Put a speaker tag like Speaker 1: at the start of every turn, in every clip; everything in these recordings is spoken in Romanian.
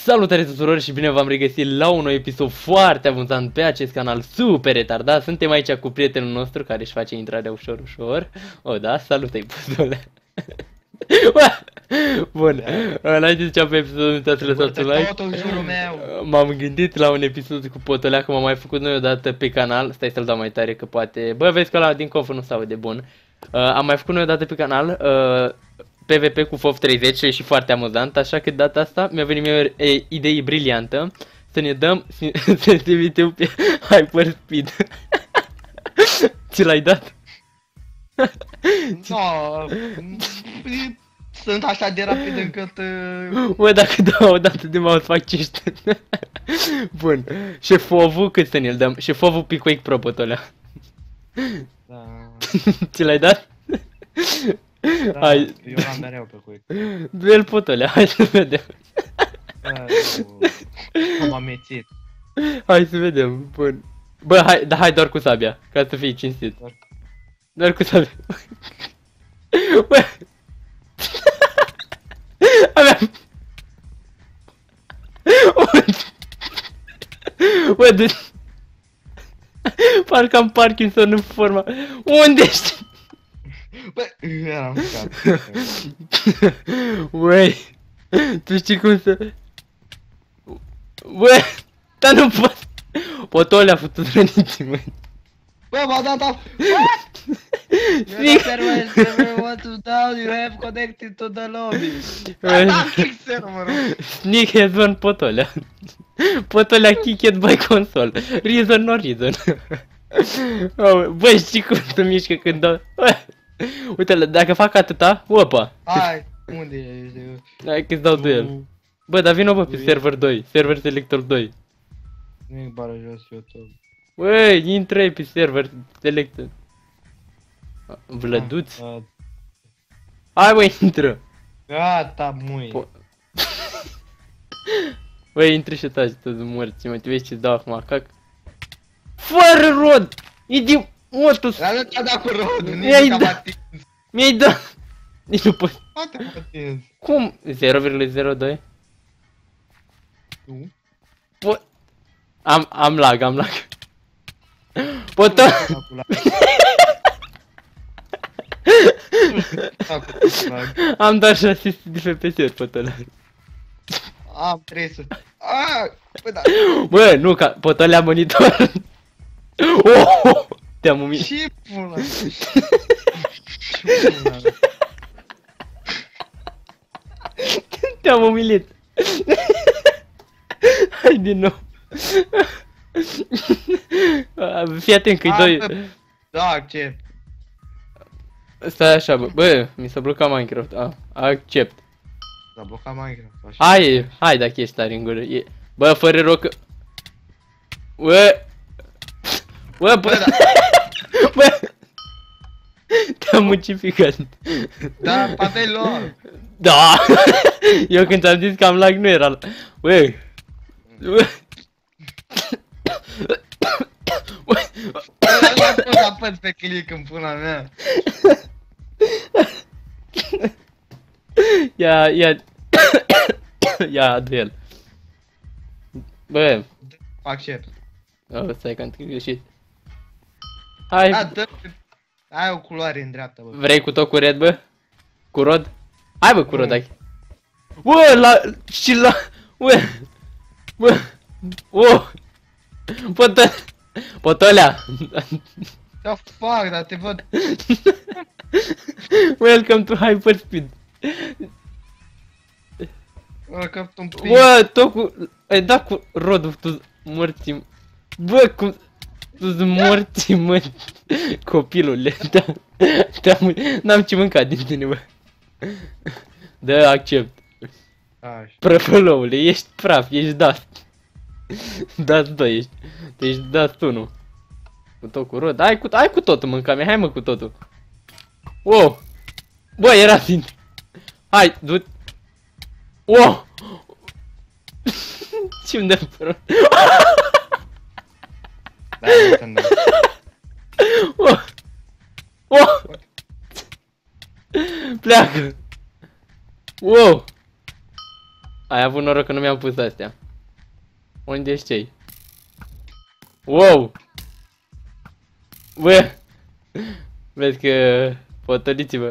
Speaker 1: Salutare tuturor și bine v-am regăsit la un nou episod foarte amuzant pe acest canal super retardat. Suntem aici cu prietenul nostru care își face intrarea ușor, ușor. O, da, salută-i, păzule. Bun, înainte să ziceam pe episodul, nu uitați să lăsați un like. M-am gândit la un episod cu Potolea, că m-am mai făcut noi odată pe canal. Stai să-l dau mai tare că poate... Bă, vezi că ăla din confă nu se aude bun. Am mai făcut noi odată pe canal PvP cu FOF 30 și e și foarte amuzant, așa că data asta mi-a venit mie o idee briliantă să ne dăm sensibilitate pe Hyperspeed. Ți l-ai dat?
Speaker 2: No, sunt așa de rapid încât...
Speaker 1: Bă, dacă dau o dată de mouse fac cești. Bun, șefovul cât să ne-l dăm? Șefovul pe Quake Pro, Potolea.
Speaker 2: Da.
Speaker 1: Ți l-ai dat?
Speaker 2: Da,
Speaker 1: Hai.
Speaker 2: eu l-am mereu pe Quake.
Speaker 1: Duel Potolea, hai să vedem.
Speaker 2: Am amețit.
Speaker 1: Hai să vedem, bun. Bă, hai, da, hai doar cu sabia, ca să fii cinstit. Doar cu sabia. Bă. Aveam... Bă, de... Parcă am Parkinson în forma... Unde ești?
Speaker 2: Bă, eram scat.
Speaker 1: Băi, tu știi cum să... Bă, dar nu pot... Potole a făcut răniții, măi.
Speaker 2: Bă, m-a dat af...
Speaker 1: Sneak!
Speaker 2: Server to down, you have connected to the lobby. Da, kick serverul.
Speaker 1: Sneak has won Potolea. Potolea kicked by console. Reason no reason. Băi, știi cum se mișcă când dau... Uite, dacă fac atâta, opa.
Speaker 2: Hai, unde ești?
Speaker 1: Hai că-ți dau duel. Bă, dar vină bă pe server 2, server selector 2.
Speaker 2: Nu-i bară jos YouTube.
Speaker 1: Băi, intră pe server selector. Vlăduț? Hai băi, intră.
Speaker 2: Gata, mui.
Speaker 1: Băi, intri și taci toți morți, mă, te vezi ce-ți dau acum, cac. Fără rod! Idiotul!
Speaker 2: Dar nu te-a dat cu rodul, nici
Speaker 1: Mi-ai
Speaker 2: nu
Speaker 1: dat.
Speaker 2: te-am atins.
Speaker 1: Mi-ai dat! Nici nu pot.
Speaker 2: Nu te-am atins.
Speaker 1: Cum? 0,02?
Speaker 2: Nu?
Speaker 1: Am lag. Pot. Am doar 600 de FPS-uri, Potolea.
Speaker 2: Am 300. Aaaa! Bă, da.
Speaker 1: Bă, nu, ca Potolea monitor. Oh, te-am umit.
Speaker 2: Și pula.
Speaker 1: Te-am umilit. Hai din nou. Fii atent că-i doi.
Speaker 2: Da, accept.
Speaker 1: Stai așa, bă, mi s-a blocat Minecraft. Accept.
Speaker 2: S-a blocat Minecraft, așa.
Speaker 1: Hai dacă ești tare în gură. Bă, fără rocă. Bă, bă, bă. Te-am mucificat.
Speaker 2: Da, patei lor.
Speaker 1: Da. Eu când ți-am zis că am lag nu era. Bă.
Speaker 2: Ăla pot să apăs pe click în pula mea.
Speaker 1: Ia duel. Bă.
Speaker 2: Accept.
Speaker 1: Stai că am greșit. Hai.
Speaker 2: Da, dă. Ai o culoare în dreapta, bă.
Speaker 1: Vrei cu tot cu red, bă? Cu rod? Hai bă cu rod, hai. Bă, Bă. Oh. Potolea.
Speaker 2: Da, fuck, dar te văd.
Speaker 1: Welcome to Hyperspeed.
Speaker 2: Welcome to ping.
Speaker 1: Bă, tot cu... Ai dat cu rodul, tu morții. Bă, cum... Tu-s morții, mă. Copilule. N-am ce mâncat din tine, bă. Da, accept.
Speaker 2: Așa.
Speaker 1: Prăfăloule, ești praf, ești dust. Dust 2 ești. Ești dust 1. Cu tot cu rod. Hai cu totul, mânca mea, hai mă cu totul. Wow. Bă, era sin. Hai, du. Wow. Ce-mi dă rod?
Speaker 2: Da, nu te-am dat.
Speaker 1: Wow. Wow. Pleacă. Wow. Ai avut noroc că nu mi-am pus astea. Unde ești cei? Wow! Bă! Vezi că... Potoliți-vă.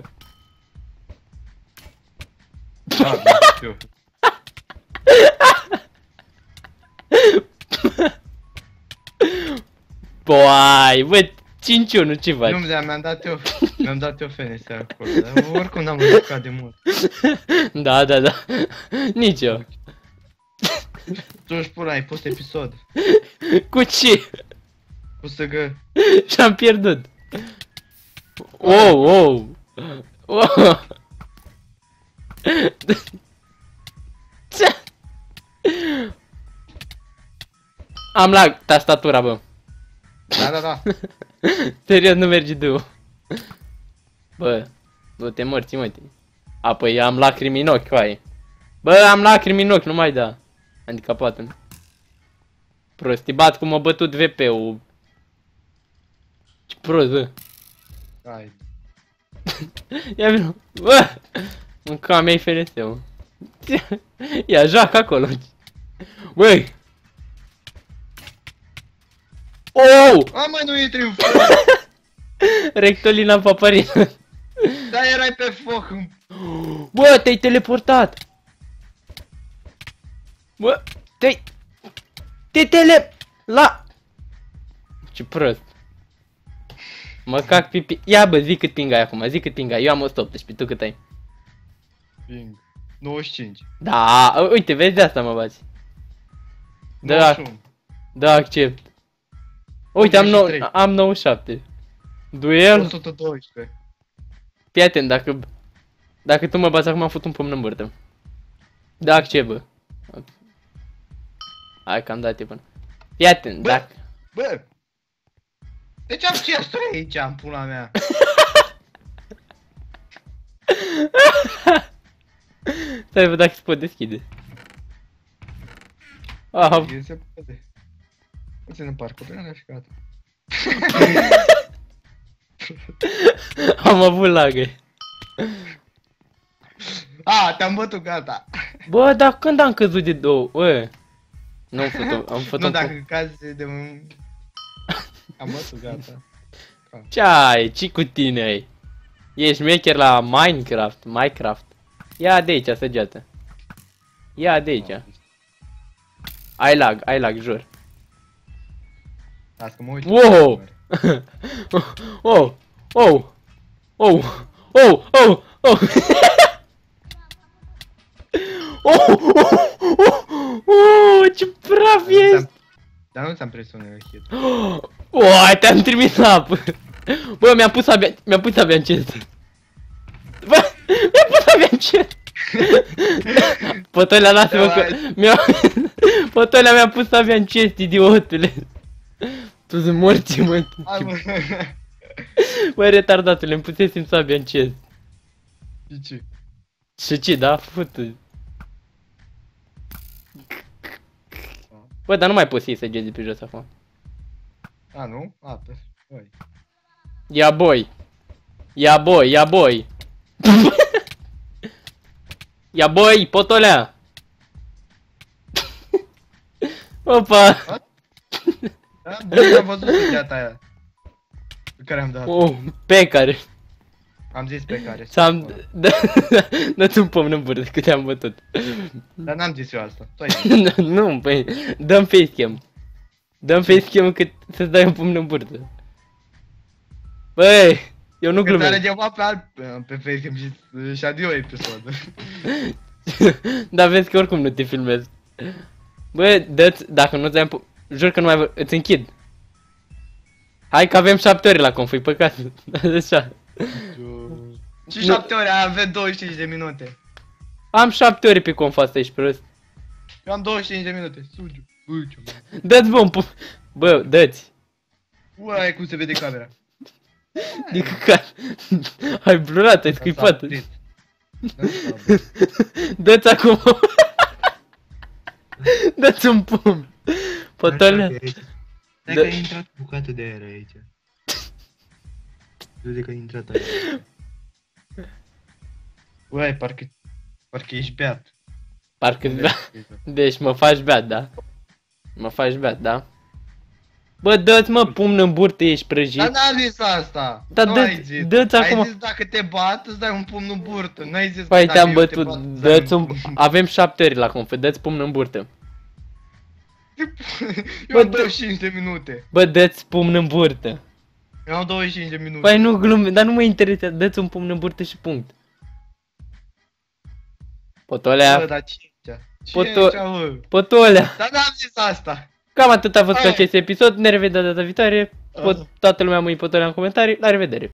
Speaker 2: Da, știu.
Speaker 1: Boai, bă, 5-1, ce faci?
Speaker 2: Nu, mi-am dat eu fenestre acolo, dar oricum n-am jucat de mult.
Speaker 1: Da, da, da. Nici eu.
Speaker 2: Tu își pula, ai pus episod.
Speaker 1: Cu ce?
Speaker 2: Pus să gă.
Speaker 1: Și-am pierdut. Wow, wow. Wow. Ce? Am lag tastatura, bă.
Speaker 2: Da, da, da.
Speaker 1: Serios, nu merge du. Bă, nu te morți, mă. Apoi am lacrimi în ochi, coaie. Bă, am lacrimi în ochi, nu mai da. Handicapatul. Prostibat cum a bătut VP-ul. Ce prost, bă.
Speaker 2: Hai.
Speaker 1: Ia vino. Bă! Mânca mea-i FNS-ul. Ia, joacă acolo. Băi! Oh!
Speaker 2: A, mai nu intri în foc!
Speaker 1: Rectolina paparină.
Speaker 2: Da, erai pe foc.
Speaker 1: Bă, te-ai teleportat! Bă, la... Ce prost. Mă cac pipi... Ia bă, zi cât ping ai acum, zi cât ping ai. Eu am 118, tu cât ai?
Speaker 2: Ping. 95.
Speaker 1: Da, uite, vezi, de asta mă bați. Da,
Speaker 2: 91.
Speaker 1: da, accept. Uite, am 97. Duel?
Speaker 2: 112.
Speaker 1: Fii atent, dacă tu mă bați acum am făcut un pumn în burtă. Da, accept, bă. Hai că am dat până. Fii atent,
Speaker 2: Bă,
Speaker 1: dacă...
Speaker 2: Bă! De ce am chesturi aici, în pula mea?
Speaker 1: Stai, văd dacă se pot deschide. Ah,
Speaker 2: Se poate. Puțin în parcă, până la și gata.
Speaker 1: am avut lagă.
Speaker 2: A, te-am bătut, gata.
Speaker 1: Bă, dar când am căzut de două? Bă. Nu am făcut
Speaker 2: Nu,
Speaker 1: un
Speaker 2: dacă cazi de un... Am bătut, gata.
Speaker 1: Ce ai? Ce cu tine ai? Ești maker la Minecraft. Ia de aici, săgeată. Ia de aici. Ai lag, jur.
Speaker 2: Las că mă uit.
Speaker 1: Wow! Oh! Oh! Oh! Oh! Oh! Oh! Oh! Ce praf ești!
Speaker 2: Dar nu ți-am prins unele hit.
Speaker 1: Uai, te-am trimis la apă! Bă, mi-am pus abia în chest. Bă, mi-am pus abia în chest. Pătălea, lasă-mă că... Pătălea mi-a pus abia în chest, idiotule. Tu sunt morți, mă. Băi, retardatule, îmi pusesem sabia în chest.
Speaker 2: Și ce?
Speaker 1: Și ce, da? Futu. Bă, dar nu mai poți să iei de pe jos acum.
Speaker 2: A, nu? A, pe... Băi.
Speaker 1: Ia boi. Ia boi, ia boi. Ia boi, potolea. Opa.
Speaker 2: Da? Băi, am văzut săgeata aia. Pe care am dat.
Speaker 1: Oh, pe care.
Speaker 2: Am zis pe care.
Speaker 1: Dă-ți un pumn în burtă, că te-am bătut.
Speaker 2: Dar n-am zis eu asta. Tu ai zis.
Speaker 1: Nu, păi, dă-mi facecam. Dă-mi facecam că să-ți dai un pumn în burtă. Băi, eu nu glumesc.
Speaker 2: Că ți-a pe facecam și adio episod.
Speaker 1: Dar vezi că oricum nu te filmez. Bă, dă-ți, dacă nu ți-am jur că nu mai îți închid. Hai că avem 7 ore la conf, e păcat. Așa.
Speaker 2: Și 7 ore, avem 25 de minute.
Speaker 1: Am 7 ore pe conf, asta ești prost.
Speaker 2: Eu am 25 de minute. Sugiu.
Speaker 1: Dă-ți bă, dă-ți.
Speaker 2: Uai, cum se vede camera.
Speaker 1: De căcat. Ai blurat, ai scuipat. Dă-ți acum. Dă-ți un pumn. Pătălea.
Speaker 2: Stai că a intrat bucată de aer aici. Vede că a intrat aici. Uai, parcă ești beat.
Speaker 1: Parcă da. Deci mă faci beat, da? Mă faci beat, da? Bă, dă-ți mă pumn în burtă, ești prăjit.
Speaker 2: Dar n-am zis asta.
Speaker 1: Dar
Speaker 2: Nu
Speaker 1: dă-ți-
Speaker 2: ai zis.
Speaker 1: dă-ți acum.
Speaker 2: Ai zis dacă te bat, îți dai un pumn în burtă. N-ai zis
Speaker 1: Păi
Speaker 2: că
Speaker 1: te-am
Speaker 2: dacă eu te
Speaker 1: bătut,
Speaker 2: bat, îți dai
Speaker 1: dă-ți un... Avem 7 ori la conf, dă-ți pumn în burtă.
Speaker 2: Eu am 25 de minute.
Speaker 1: Bă, dă-ți pumn în burtă.
Speaker 2: Eu am 25 de minute.
Speaker 1: Păi nu glume, dar nu mă interesează, dă-ți un pumn în burtă și punct.
Speaker 2: Bă,
Speaker 1: Potolea,
Speaker 2: dar cincea.
Speaker 1: Poto-
Speaker 2: Cincea, bă.
Speaker 1: potolea.
Speaker 2: Dar n-am zis asta.
Speaker 1: Cam atât a fost cu
Speaker 2: Hai.
Speaker 1: acest episod, ne revedem data viitoare. Toată lumea mă potolea în comentarii, la revedere.